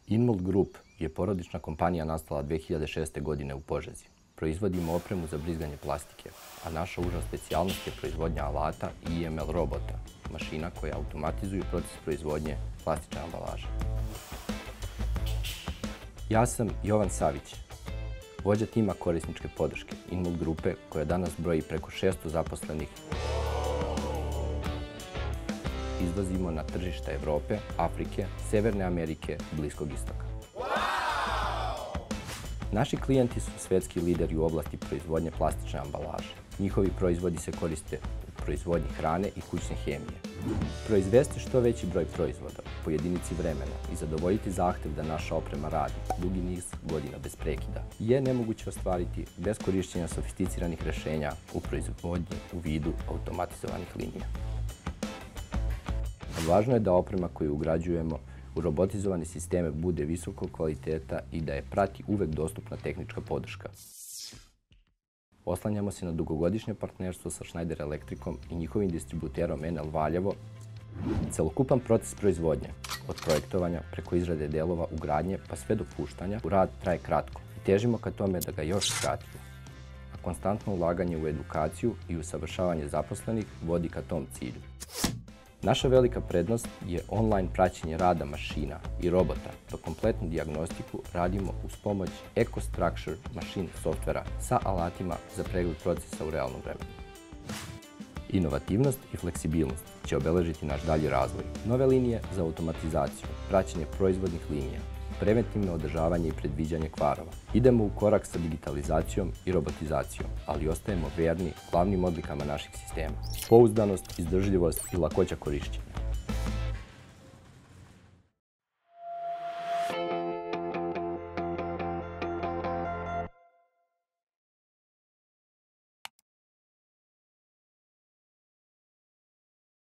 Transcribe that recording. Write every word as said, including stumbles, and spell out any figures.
Inmult Group je porodična kompanija nastala dve hiljade šeste. godine u Požegi. Proizvodimo opremu za brizganje plastike, a naša uža specijalnost je proizvodnja alata i I M L robota, mašina koje automatizuju proces proizvodnje plastične ambalaže. Ja sam Jovan Savić, vođa tima korisničke podrške Inmult Grupe, koja danas broji preko šesto zaposlenih. Izlazimo na tržište Evrope, Afrike, Severne Amerike i Bliskog istoka. Naši klijenti su svetski lideri u oblasti proizvodnje plastične ambalaže. Njihovi proizvodi se koriste u proizvodnji hrane i kućne hemije. Proizvesti što veći broj proizvoda po jedinici vremena i zadovoljiti zahtev da naša oprema radi dugi niz godina bez prekida je nemoguće ostvariti bez korišćenja sofisticiranih rešenja u proizvodnji u vidu automatizovanih linija. Važno je da oprema koju ugrađujemo u robotizovane sisteme bude visokog kvaliteta i da je prati uvek dostupna tehnička podrška. Oslanjamo se na dugogodišnje partnerstvo sa Schneider Electricom i njihovim distributerom N L Valjevo. Celokupan proces proizvodnje, od projektovanja preko izrade delova, ugradnje pa sve do puštanja, u rad traje kratko i težimo ka tome da ga još skratimo. A konstantno ulaganje u edukaciju i usavršavanje zaposlenih vodi ka tom cilju. Naša velika prednost je online praćenje rada mašina i robota, dok kompletnu dijagnostiku radimo uz pomoć EcoStruxure Machine softvera sa alatima za pregled procesa u realnom vremenu. Inovativnost i fleksibilnost će obeležiti naš dalji razvoj. Nove linije za automatizaciju, praćenje proizvodnih linija, preventivno održavanje i predviđanje kvarova. Idemo u korak sa digitalizacijom i robotizacijom, ali ostajemo verni glavnim odlikama naših sistema. Pouzdanost, izdržljivost i lakoća korišćenja.